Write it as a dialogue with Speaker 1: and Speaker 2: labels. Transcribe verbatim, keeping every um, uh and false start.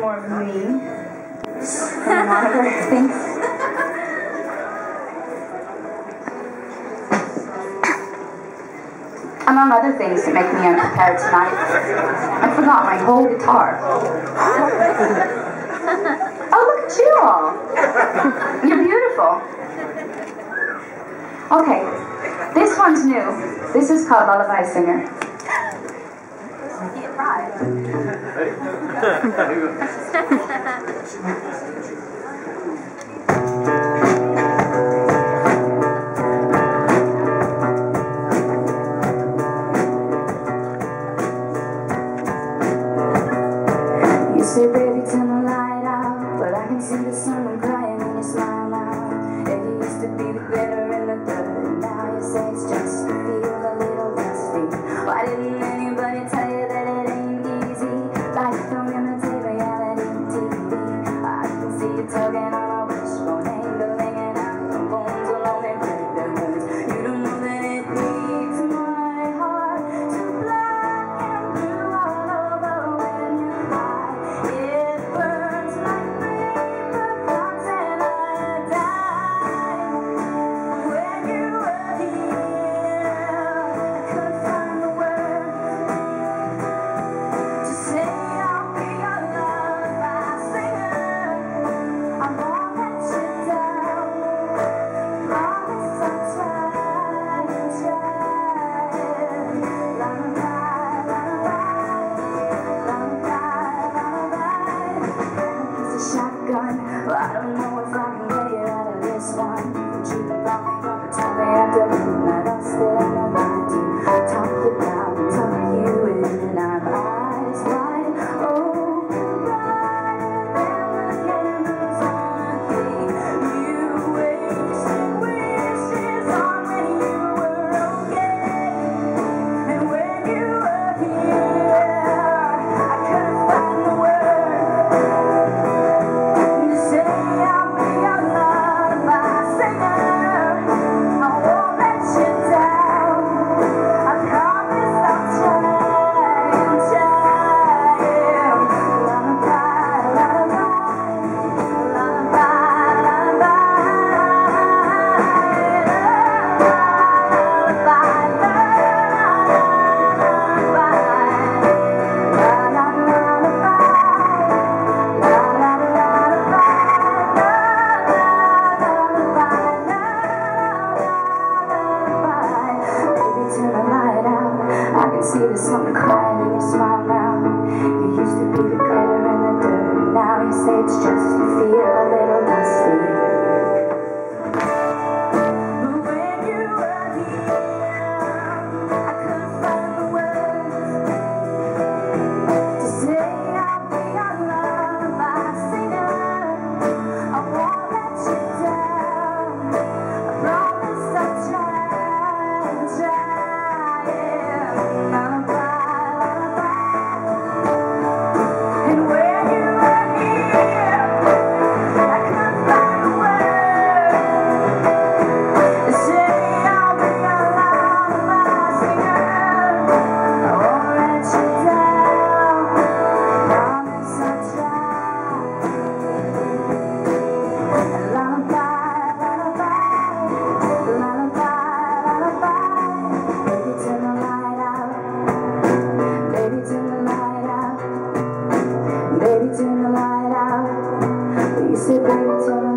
Speaker 1: more of me. Among other things. Among other things that make me unprepared tonight, I forgot my whole guitar. Oh, look at you all. You're beautiful. Okay, this one's new. This is called Lullaby Singer. Get right. You say, baby, turn the light out, but I can see the sun crying when you smile now. It used to be the glitter in the dirt, now you say it's just to feel a little dusty. Why didn't anybody tell you that it ain't easy? Like film in the tape, reality T V. I can see you tugging on a wishbone, angle hanging out from bones along and break the words. You don't know that it needs my heart to black and blue all over when you cry. It burns like apricots and iodine. When you were here, I couldn't find the words to say I'll be your lullaby singer. I won't let you down. Promise I'll try and try. Lullaby, lullaby, lullaby, lullaby. It's a shotgun. Well, I don't know if I can get you out of this one. But you can block me up and tell me after midnight I'll stay on the line to talk you down and tuck you in, and I'm eyes wide open, brighter than the candles on the king. You wasted wishes on when you were okay, and when you were here, I couldn't find the words to say I'll be your lullaby singer. I won't let you down. I promise I'll try and try. Lullaby, lullaby, lullaby, Baby, turn the light out. I can see the sun crying in your smile now. You used to be the glitter in the dirt, now you say it's just to feel a little dusty. But when you were here, I couldn't find the words to say I'll be your lullaby singer. I won't let you down. I promise I'll try and try. Lullaby, lullaby. And when you were here, I couldn't find the words to say I'll be your lullaby singer. I won't let you down. Promise I'll try. Lullaby, lullaby, lullaby, lullaby. Baby, turn the light out. Baby, turn the light out. Baby, turn the light out. You say, baby, turn the